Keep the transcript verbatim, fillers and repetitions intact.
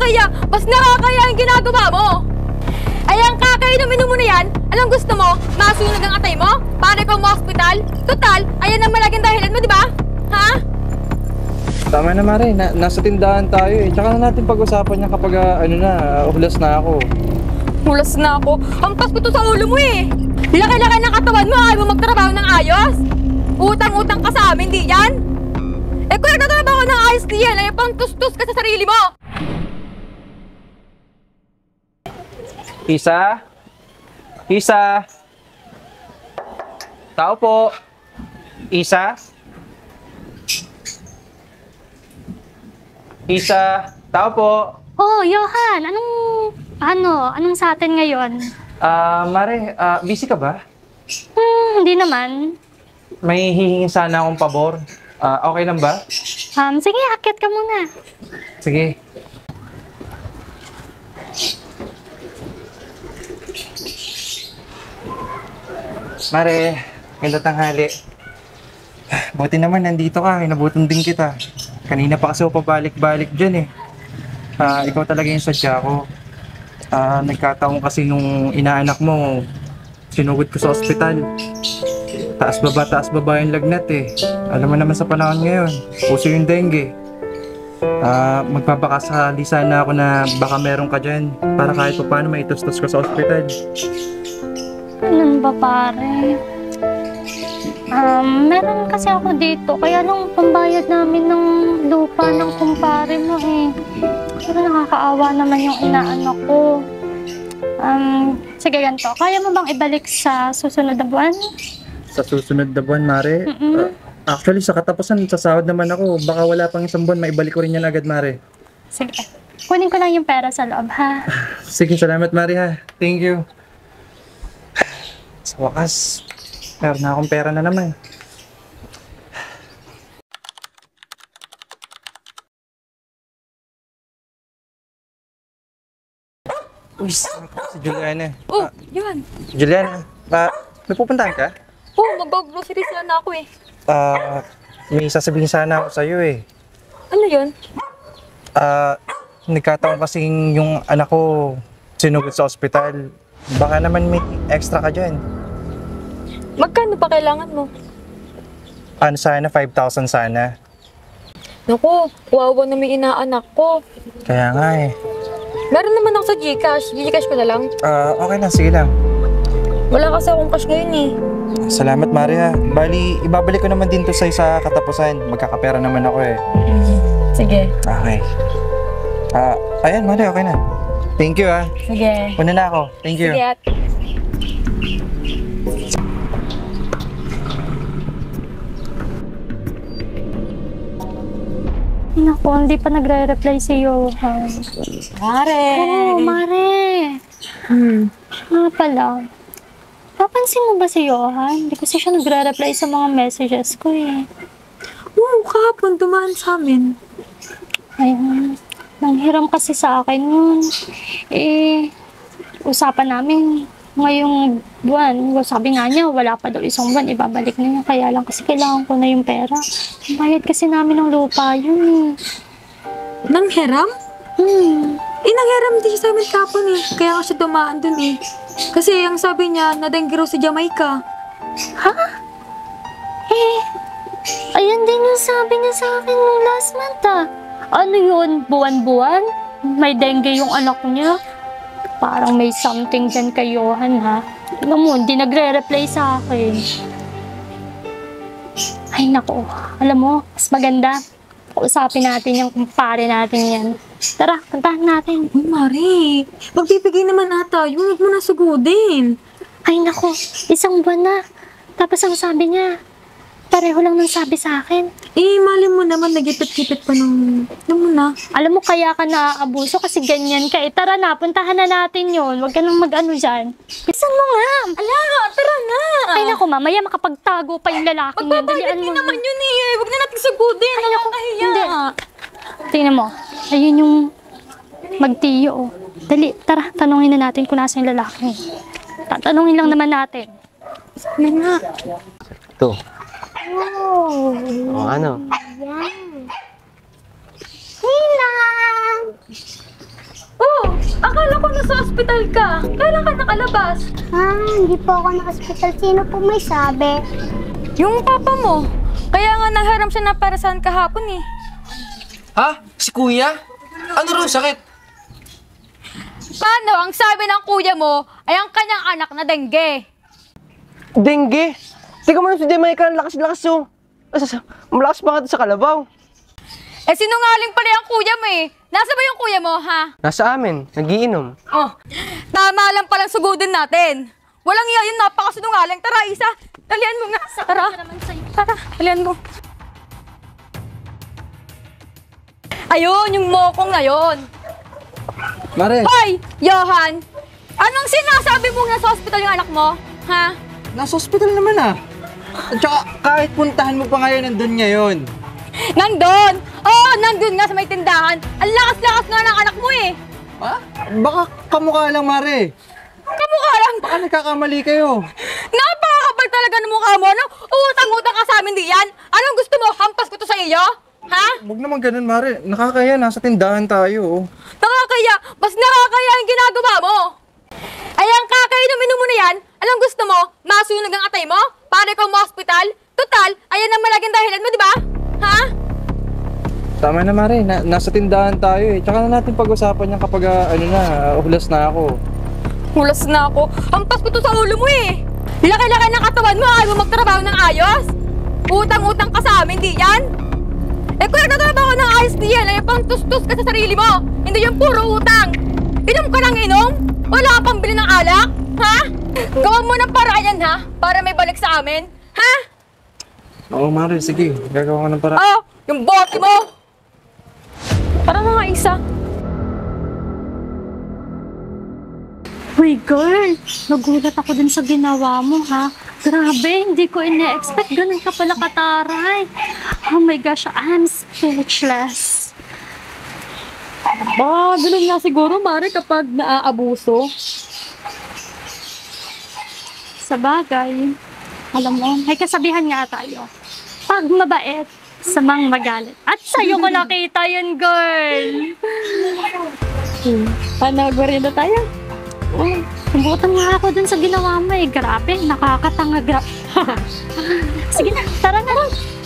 nakakaya! Mas nakakaya yung ginagawa mo! Ay, ang kakainom-inom mo na yan, anong gusto mo? Masunog ang atay mo? Para ikaw ma-hospital? Total, ayan ang malaging dahilan mo, di ba? Ha? Tama na, Mare. Na nasa tindahan tayo eh. Tsaka na natin pag-usapan niya kapag uh, ano na, uh, uhlas na ako. Hulas na ako. Ang ko to sa ulo mo eh. Laki-laki ng katawan mo, ayaw mo magtrabaho ng ayos. Utang-utang ka sa amin, di yan? Eh kung nagtatrabaho ng ayos di yan, ay pang tustos ka sa sarili mo. Isa? Isa? Tao po. Isa? Isa? Tao po. Oh, Johan, anong, ano, anong sa atin ngayon? Ah, Mare, ah, busy ka ba? Hmm, hindi naman. May hihingin sana akong pabor. Ah, okay lang ba? Um, sige, akyat ka muna. Sige. Mare, ganda tanghali. Buti naman nandito ka, inabutan din kita. Kanina pa kasi ako pabalik-balik dyan eh. Ah, ikaw talaga yung sadya ko. Ah, nagkataon kasi nung inaanak mo, sinugod ko sa ospital. Taas baba, taas baba yung lagnat eh. Alam mo naman sa panahon ngayon, puso yung dengue. Ah, magpapakasali sana ako na baka meron ka dyan para kahit pa paano maitustos ko sa ospital. Ganun ba, pare? Um, meron kasi ako dito, kaya nung pambayad namin ng lupa ng kumpare mo eh. Pero nakakaawa naman yung inaanak ko. Um, sige ganito, kaya mo bang ibalik sa susunod na buwan? Sa susunod na buwan, Mare? Mm-mm. Ah, actually, sa katapusan, sasahod naman ako. Baka wala pang isang buwan, maibalik ko rin yan agad, Mare. Sige, kunin ko lang yung pera sa loob, ha? Sige, salamat, Mare, ha. Thank you. Sa wakas, meron na akong pera na naman. Uy, si Juliana. Oh, Ah, yan. Juliana, ah, may pupuntahan ka? Oh, mag-groceries na ako eh. Ah, may sasabihin sana ako sa'yo eh. Ano yun? Ah, nagkataon kasing yung anak ko sinugod sa ospital. Baka naman may extra ka dyan. Magkano pa kailangan mo? Ano sana, five thousand sana. Naku, wawa na may inaanak ko. Kaya nga eh. Meron naman ako sa Gcash. Gcash ko na lang. Ah, okay lang, sige lang. Wala kasi akong cash ngayon eh. Salamat, Maria. Bali, ibabalik ko naman din to sa sa katapusan. Magkakapera naman ako eh. Sige. Okay. Ah, ayan, Maria, okay na. Thank you ah. Sige. Una na ako. Thank you. Sige at. Naku, hindi pa nagre-reply si Johan. Mare! Oh, Mare! Hmm. Nga pala. Papansin mo ba si Johan? Hindi kasi siya nagre-reply sa mga messages ko eh. Oo, kahapon dumaan sa amin. Ayun. Nanghiram kasi sa akin yun. Eh, usapan namin ngayong buwan. Sabi nga niya, wala pa daw isang buwan, ibabalik na niya. Kaya lang kasi kailangan ko na yung pera. Bayad kasi namin ng lupa yun eh. Nanghiram? Hmm. Eh, nanghiram din siya sa amin kahapon eh. Kaya nga siya dumaan dun eh. Kasi ang sabi niya, nadengge raw sa Jamaica. Ha? Eh, ayun din yung sabi niya sa akin nung last month ah. Ano yun? Buwan-buwan? May dengue yung anak niya? Parang may something dyan kay Johan ha. Alam mo, hindi nagre-reply sa akin. Ay nako, alam mo, mas maganda. Kausapin natin yung kumpare natin yan. Tara, puntahan natin. Uy, Mari. Magbibigay naman ata. Yung huwag mo na sugudin. Ay nako, isang buwan na. Tapos ang sabi niya, pareho lang nang sabi sa akin. Eh, mali mo naman, nagipit-gipit pa nung... Alam mo na. Alam mo, kaya ka naaabuso kasi ganyan ka. Eh, tara na, puntahan na natin yon. Huwag ka nang mag-ano dyan. Bisan mo nga. Ala, tara na. Ay naku, mamaya makapagtago pa yung lalaking yan. Magbabayad din naman yun eh. Huwag na natin sugudin. Ay, naku, Nakakahiya. hindi. Tingnan mo, ayun yung magtiyo. Oh. Dali, tara, tanungin na natin kung nasa yung lalaki. Tatanungin lang naman natin. Ano nga? Ito. Oh, O ano? yan. Ninang! Akala ko nasa ospital ka. Kailan ka nakalabas? Ah, hindi po ako na-hospital. Sino po may sabi? Yung papa mo. Kaya nga nangharam siya ng parasan kahapon eh. Ha? Si kuya? Ano rin sakit? Paano? Ang sabi ng kuya mo ay ang kanyang anak na dengue. Dengue? Tika mo si Jamaica, ang lakas-lakas oh. As- Malakas pa nga to sa kalabaw. Eh sinungaling pala yung kuya mo eh. Nasa ba yung kuya mo ha? Nasa amin, nagiinom. Oh, tama lang palang sugudin natin. Walang iya yun, napakasinungaling. Tara, Isa, dalian mo nga. Tara, tara, dalian mo. Ayun, yung mokong na yun. Mare, Hoy, Johan! Anong sinasabi mo nga sa hospital yung anak mo? Ha? nasa ospital naman ah. At saka kahit puntahan mo pa ngayon, nandun ngayon. Nandun! Oo, oh, nandun nga sa may tindahan. Ang lakas-lakas nga ng anak mo eh. Ha? Baka kamukha lang, Mare. Kamukha lang. Baka nagkakamali kayo. Napakakapal talaga ng mukha mo, no? Utang-utang ka sa amin di yan. Anong gusto mo? Hampas ko to sa iyo? Ha? Huwag naman ganun, Mare. Nakakaya, nasa tindahan tayo. oh. Nakakaya. Mas nakakaya yung ginagawa mo. Ay, ang kakainom-inom mo na yan, anong gusto mo? Masunog ang atay mo? Para ikaw ma-hospital? Total, ayan ang malaging dahilan mo, di ba? Ha? Tama na, Mare. Na, nasa tindahan tayo eh. Tsaka na natin pag-usapan yan kapag ah, ano na, ah, uhlas na ako. Hulas na ako. Hampas ko to sa ulo mo eh. Laki-laki ng katawan mo, ayaw mo magtrabaho ng ayos? Utang-utang ka sa amin, di yan? Eh kung nagtatrabaho ng ayos di yan, ay pang tustos ka sa sarili mo. Hindi yung puro utang. Inom ka ng inom? Wala ka pang bili ng alak? Ha? Gawan mo ng paraan yan, ha? Para may balik sa amin? Ha? Oo, Mare. Sige. Gagawa ko ng para. Oh, yung bote mo! Para mga isa. Uy, girl, nagulat ako din sa ginawa mo, ha? Grabe, hindi ko ine-expect. Ganun ka pala kataray. Oh my gosh, I'm speechless. Ba, ganun nga siguro, Mare, kapag naaabuso. Sa bagay, alam mo, may kasabihan nga tayo. Pag mabait, samang magalit. At sa'yo ko nakita yun, girl. Panagwarin na tayo. Oh, nagutom nga ako dun sa ginawa mo eh. Grabe, nakakatanga. Gra- Sige na, tara na.